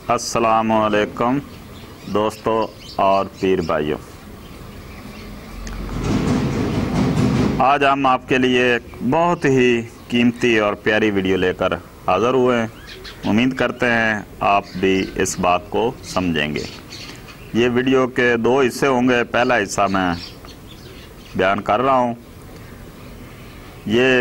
अस्सलाम वालेकुम दोस्तों और पीर भाइयों, आज हम आपके लिए एक बहुत ही कीमती और प्यारी वीडियो लेकर हाज़िर हुए हैं। उम्मीद करते हैं आप भी इस बात को समझेंगे। ये वीडियो के दो हिस्से होंगे। पहला हिस्सा मैं बयान कर रहा हूँ। ये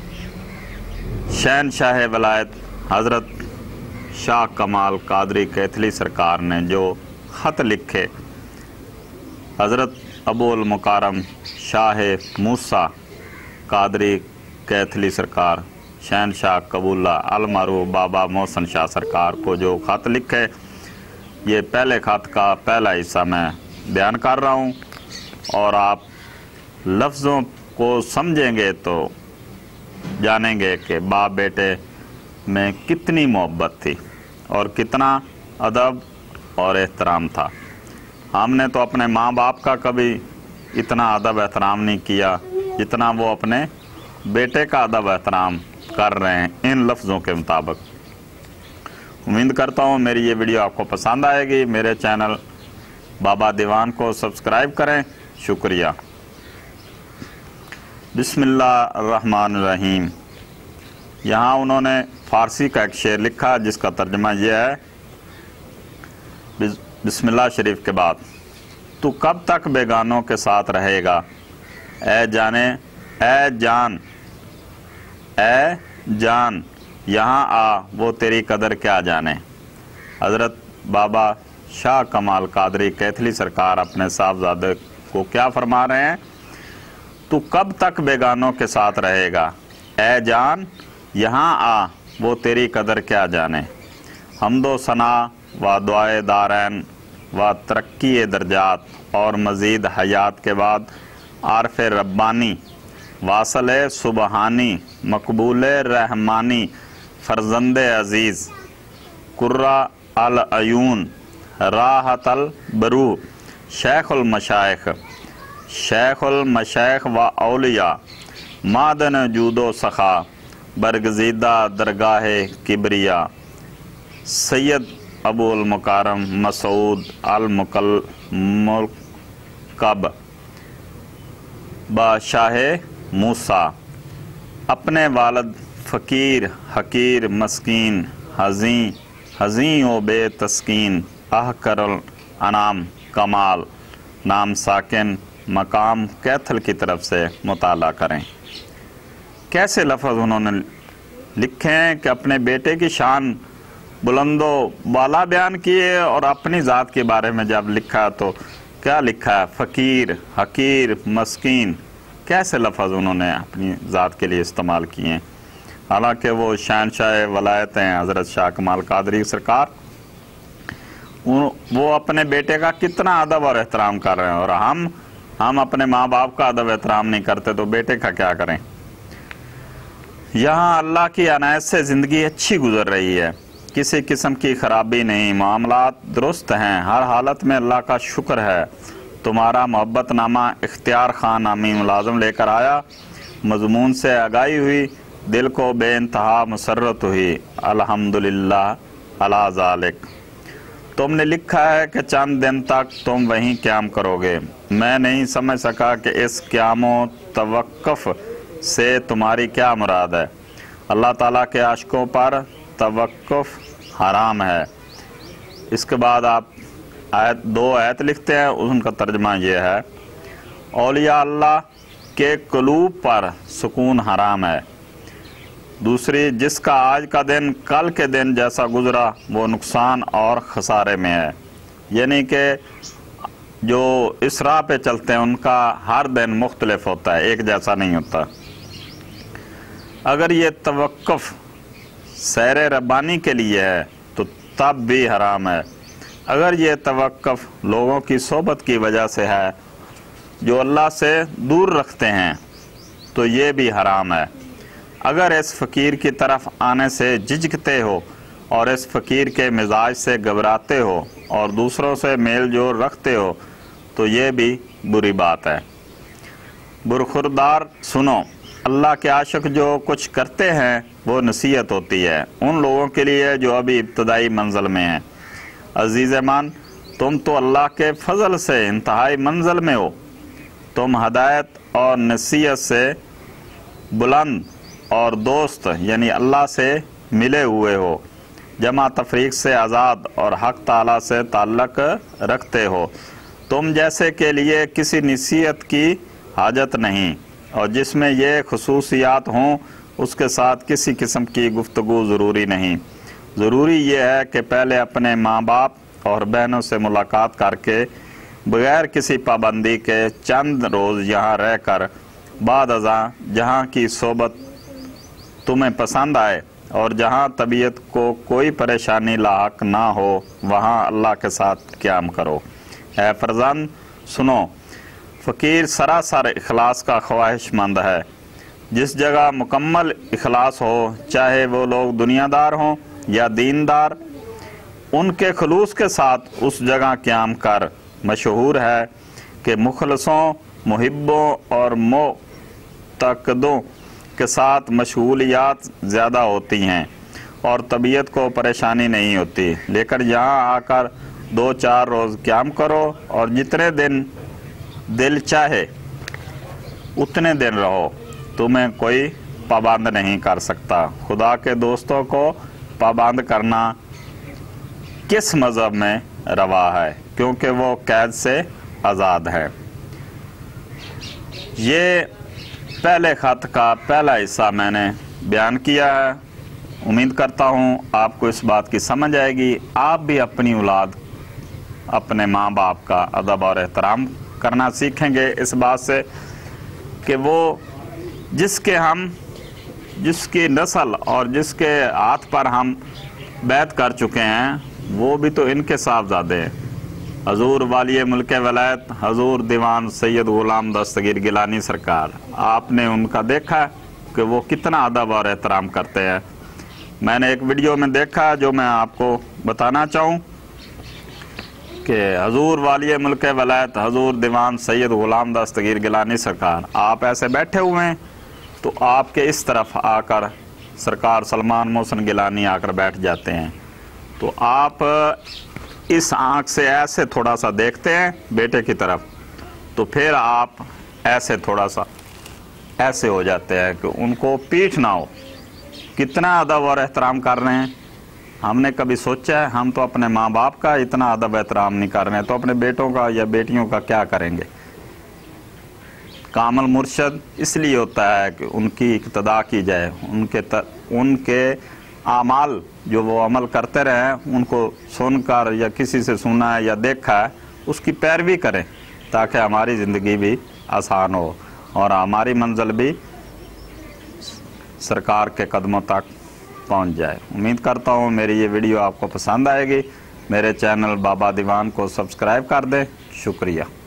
शहनशाह वलायत हज़रत शाह कमाल कादरी कैथली सरकार ने जो ख़त लिखे हज़रत अबुल मुकारम शाह मूसा कादरी कैथली सरकार शहनशाह कबूला अलमारूफ बाबा मोहसन शाह सरकार को जो ख़त लिखे, ये पहले ख़त का पहला हिस्सा मैं बयान कर रहा हूँ। और आप लफ्ज़ों को समझेंगे तो जानेंगे कि बाप बेटे में कितनी मोहब्बत थी और कितना अदब और एहतराम था। हमने तो अपने माँ बाप का कभी इतना अदब एहतराम नहीं किया जितना वो अपने बेटे का अदब एहतराम कर रहे हैं इन लफ्ज़ों के मुताबिक। उम्मीद करता हूँ मेरी ये वीडियो आपको पसंद आएगी। मेरे चैनल बाबा दीवान को सब्सक्राइब करें। शुक्रिया। बिस्मिल्लाहिर्रहमानिर्रहीम। यहाँ उन्होंने फ़ारसी का एक शेर लिखा जिसका तर्जुमा यह है, बिस्मिल्लाह शरीफ के बाद, तू कब तक बेगानों के साथ रहेगा, ए जाने ए जान यहाँ आ, वो तेरी कदर क्या जाने। हज़रत बाबा शाह कमाल कादरी कैथली सरकार अपने साहबजादे को क्या फरमा रहे हैं? तू कब तक बेगानों के साथ रहेगा, ए जान यहाँ आ, वो तेरी कदर क्या जाने। हम्दो सना व दुआए दारैन व तरक्की दर्जात और मज़ीद हयात के बाद आरफ़ रब्बानी वासल सुबहानी मकबूल रहमानी फ़र्जंद अज़ीज़ कुर्रा अल अयून राहत अल बरू शेख़ुल मशाइख़ व औलिया मादन जूदो सखा बरगज़ीदा दरगाह किबरिया सैयद अबुल मुकारम मसूद अल मुकब बादशाह मूसा, अपने वालद फ़कीर हकीर मस्कीन हज़ी व बेतस्कीन अहकरल अनाम कमाल नाम साकिन मकाम कैथल की तरफ से मुताला करें। कैसे लफ्ज़ उन्होंने लिखे हैं कि अपने बेटे की शान बुलंदो बाला बयान किए और अपनी ज़ात के बारे में जब लिखा तो क्या लिखा है? फ़कीर हकीर मस्कीन। कैसे लफ्ज़ उन्होंने अपनी ज़ात के लिए इस्तेमाल किए हैं, हालांकि वो शहनशाह वलायत हैं हज़रत शाह कमाल कादरी सरकार। वो अपने बेटे का कितना अदब और एहतराम कर रहे हैं, और हम अपने माँ बाप का अदब एहतराम नहीं करते तो बेटे का क्या करें। यहाँ अल्लाह की अनायत से ज़िंदगी अच्छी गुजर रही है, किसी किस्म की ख़राबी नहीं, मामलात दुरुस्त हैं, हर हालत में अल्लाह का शुक्र है। तुम्हारा मोहब्बत नामा इख्तियार खान नामी मुलाज़म लेकर आया, मज़मून से आगाही हुई, दिल को बेइंतहा मुसर्रत हुई, अल्हम्दुलिल्लाह अला ज़ालिक। तुमने लिखा है कि चंद दिन तक तुम वहीं क़याम करोगे। मैं नहीं समझ सका कि इस क़यामो तवक्कुफ़ से तुम्हारी क्या मुराद है। अल्लाह ताला के आशिकों पर तवक्कुफ़ हराम है। इसके बाद आप दो आयत लिखते हैं, उनका तर्जुमा ये है, औलिया अल्लाह के क़ुलूब पर सुकून हराम है। दूसरी, जिसका आज का दिन कल के दिन जैसा गुजरा वो नुकसान और खसारे में है। यानी कि जो इस राह पे चलते हैं उनका हर दिन मुख्तलिफ होता है, एक जैसा नहीं होता। अगर ये तवक्कुफ़ सैर रब्बानी के लिए है तो तब भी हराम है। अगर ये तवक्कुफ़ लोगों की सोबत की वजह से है जो अल्लाह से दूर रखते हैं तो ये भी हराम है। अगर इस फ़कीर की तरफ आने से झिझकते हो और इस फ़कीर के मिजाज से घबराते हो और दूसरों से मेल जोल रखते हो तो ये भी बुरी बात है। बुरखुरदार सुनो, अल्लाह के आशिक जो कुछ करते हैं वो नसीहत होती है उन लोगों के लिए जो अभी इब्तदाई मंजिल में हैं। अजीज़ मान, तुम तो अल्लाह के फजल से इंतहाई मंजिल में हो। तुम हदायत और नसीहत से बुलंद और दोस्त यानी अल्लाह से मिले हुए हो, जमा तफरीक से आज़ाद और हक ताला से ताल्लुक़ रखते हो। तुम जैसे के लिए किसी नसीहत की हाजत नहीं, और जिसमें ये खसूसियात हों उसके साथ किसी किस्म की गुफ्तगू ज़रूरी नहीं। ज़रूरी ये है कि पहले अपने माँ बाप और बहनों से मुलाकात करके बग़ैर किसी पाबंदी के चंद रोज़ यहाँ रहकर बाद अज़ां जहाँ की सोबत तुम्हें पसंद आए और जहाँ तबीयत को कोई परेशानी लाहक ना हो वहाँ अल्लाह के साथ क़याम करो। ऐ फरजंद सुनो, फ़कीर सरासर इखलास का ख्वाहिशमंद है। जिस जगह मुकम्मल इखलास हो, चाहे वो लोग दुनियादार हों या दीनदार, उनके खलूस के साथ उस जगह क़याम कर। मशहूर है कि मुखलसों, मुहिब्बों और मोतकदों के साथ मशगूलियात ज़्यादा होती हैं और तबीयत को परेशानी नहीं होती, लेकिन यहाँ आकर 2-4 रोज़ क़याम करो और जितने दिन दिल चाहे उतने दिन रहो। तुम्हें कोई पाबंद नहीं कर सकता। खुदा के दोस्तों को पाबंद करना किस मज़हब में रवा है, क्योंकि वो कैद से आज़ाद है। ये पहले ख़त का पहला हिस्सा मैंने बयान किया है। उम्मीद करता हूँ आपको इस बात की समझ आएगी। आप भी अपनी औलाद, अपने माँ बाप का अदब और एहतराम करना सीखेंगे इस बात से कि वो जिसकी नस्ल और जिसके हाथ पर हम बैत कर चुके हैं वो भी तो इनके साहबजादे हैं। हजूर वाली मुल्क वलायत हजूर दीवान सैयद गुलाम दस्तगीर गिलानी सरकार, आपने उनका देखा कि वो कितना अदब और एहतराम करते हैं। मैंने एक वीडियो में देखा जो मैं आपको बताना चाहूँ कि हजूर वाली मुल्क वलायत हजूर दीवान सैयद गुलाम दस्तगीर गिलानी सरकार, आप ऐसे बैठे हुए हैं तो आपके इस तरफ आकर सरकार सलमान मोहसिन गिलानी आकर बैठ जाते हैं, तो आप इस आँख से ऐसे थोड़ा सा देखते हैं बेटे की तरफ, तो फिर आप ऐसे थोड़ा सा ऐसे हो जाते हैं कि उनको पीठ ना हो। कितना अदब और एहतराम कर रहे हैं। हमने कभी सोचा है? हम तो अपने माँ बाप का इतना अदब एहतराम नहीं कर रहे हैं, तो अपने बेटों का या बेटियों का क्या करेंगे। कामल मुर्शद इसलिए होता है कि उनकी इक्तदा की जाए, उनके आमाल जो वो अमल करते रहे उनको सुनकर या किसी से सुना है या देखा है उसकी पैरवी करें, ताकि हमारी ज़िंदगी भी आसान हो और हमारी मंजिल भी सरकार के कदमों तक पहुंच जाए। उम्मीद करता हूं मेरी ये वीडियो आपको पसंद आएगी। मेरे चैनल बाबा दीवान को सब्सक्राइब कर दें। शुक्रिया।